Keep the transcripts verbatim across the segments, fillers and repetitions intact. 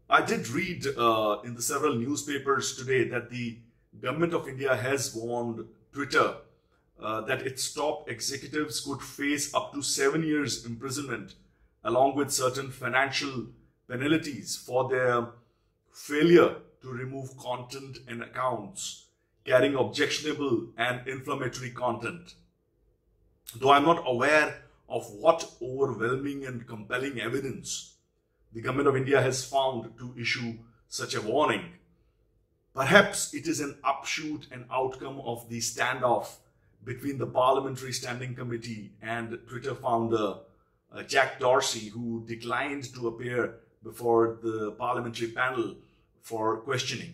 I did read uh, in the several newspapers today that the government of India has warned Twitter uh, that its top executives could face up to seven years imprisonment along with certain financial penalties for their failure to remove content and accounts carrying objectionable and inflammatory content. Though I'm not aware of what overwhelming and compelling evidence the government of India has found to issue such a warning, perhaps it is an upshoot and outcome of the standoff between the Parliamentary Standing Committee and Twitter founder uh, Jack Dorsey, who declined to appear before the parliamentary panel for questioning.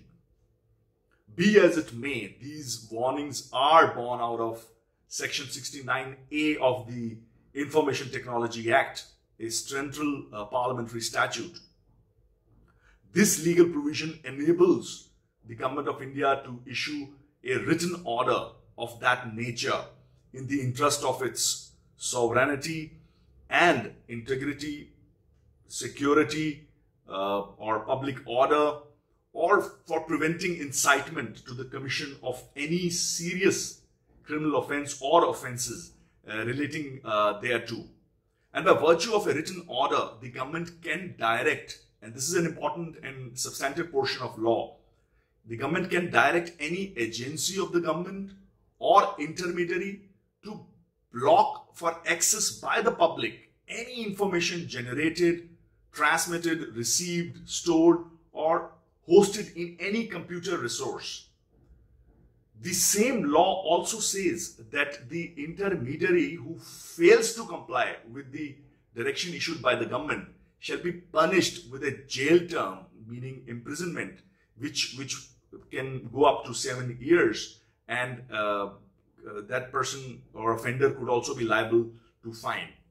Be as it may, these warnings are born out of Section sixty-nine A of the Information Technology Act, a central uh, parliamentary statute. This legal provision enables the government of India to issue a written order of that nature in the interest of its sovereignty and integrity, security, uh, or public order, or for preventing incitement to the commission of any serious criminal offense or offenses uh, relating uh, thereto. And by virtue of a written order, the government can direct, and this is an important and substantive portion of law, the government can direct any agency of the government or intermediary to block for access by the public any information generated, transmitted, received, stored, or hosted in any computer resource. The same law also says that the intermediary who fails to comply with the direction issued by the government shall be punished with a jail term, meaning imprisonment, which, which can go up to seven years, and uh, uh, that person or offender could also be liable to fine.